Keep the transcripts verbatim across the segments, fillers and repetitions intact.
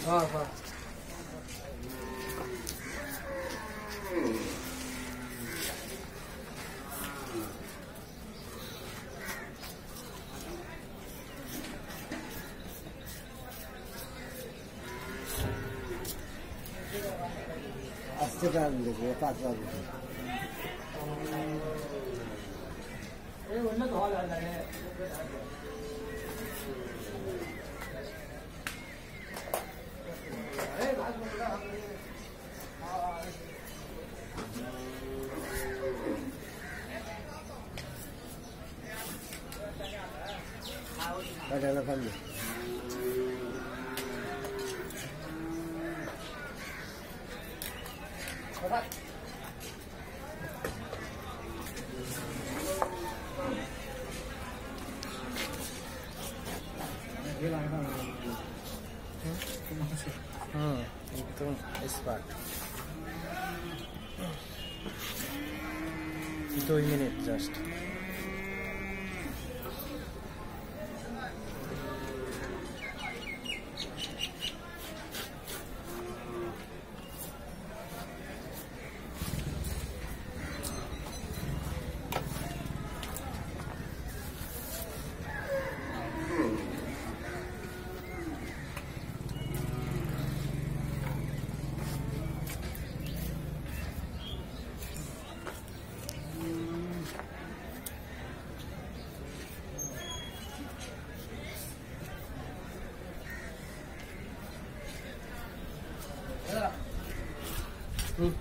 हाँ हाँ अस्सी का देखिए पाँच हजार रुपये कर लो हाँ एकदम स्पार्ट दो मिनट जस्ट Hmm.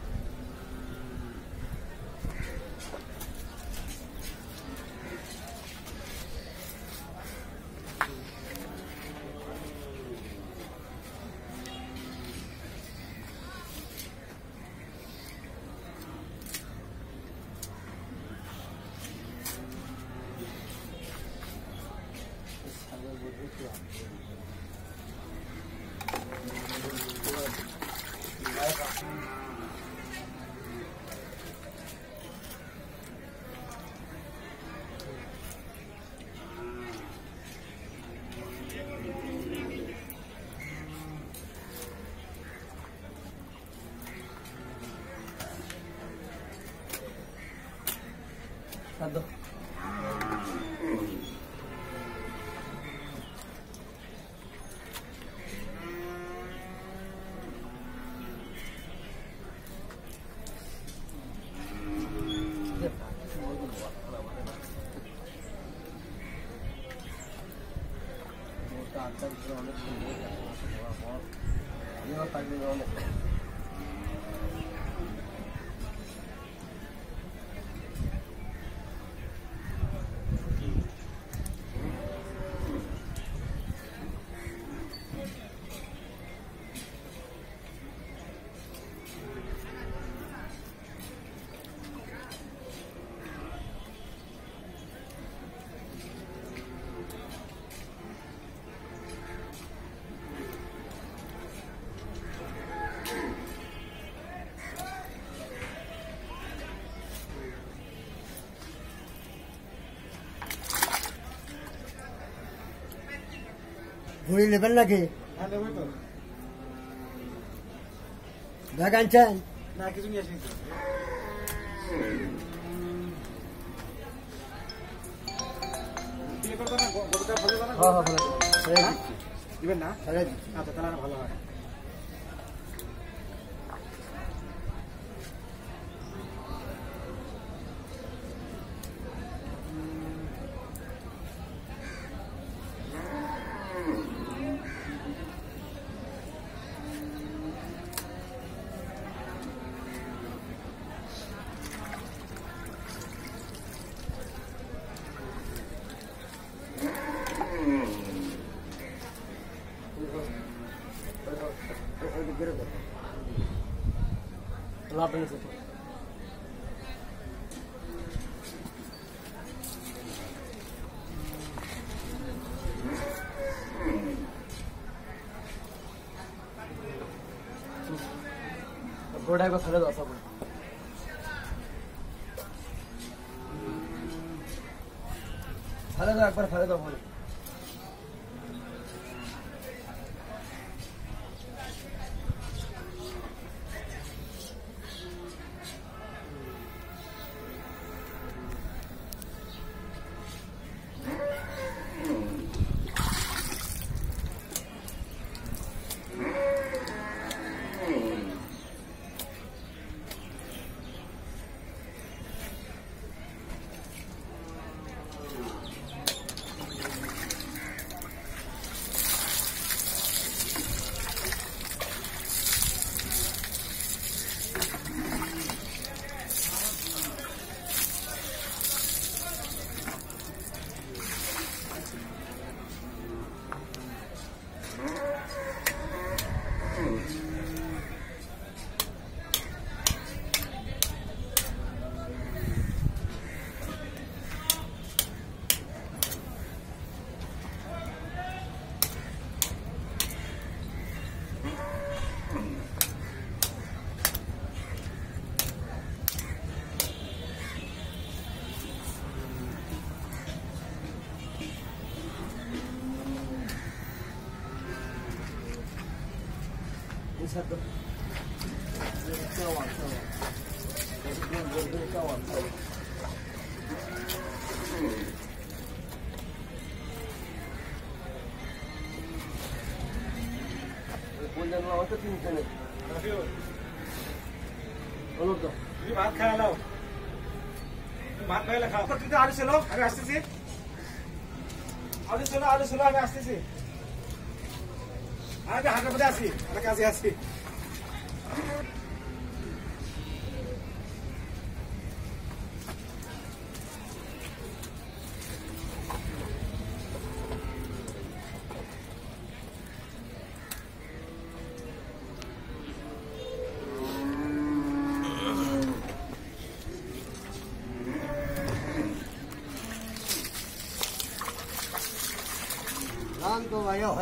Satu. भूरी लेवल लगे Gagancan ना किसी नहीं ऐसी ये करता ना गोबता भले ना हाँ हाँ भले सही इवन ना सही हाँ तो तलाना भला है Lapin itu. Goda को थोड़ा दो सब थोड़ा दो एक बार थोड़ा दो बोल 下都再往再往，我是跟我跟再往再往。बोलने वाला तो तीन चले बोलो तो तुम्ही भात खायला लाव भात खायला खाव तर तिथे आलू चलो आम्ही असतेच आलू चलो आलू चलो आम्ही असतेच आम्ही हातामध्ये असली आता काजी असली नाम तो भाई